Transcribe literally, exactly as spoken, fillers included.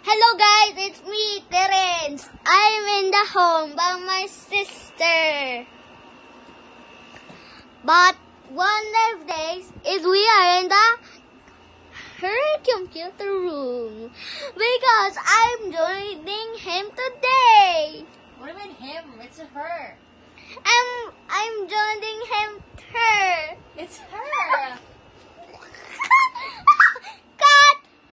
Hello guys, it's me, Terence. I'm in the home by my sister. But one of days is we are in the her computer room because I'm joining him today. What do you mean him? It's her. I'm I'm joining him her. It's her.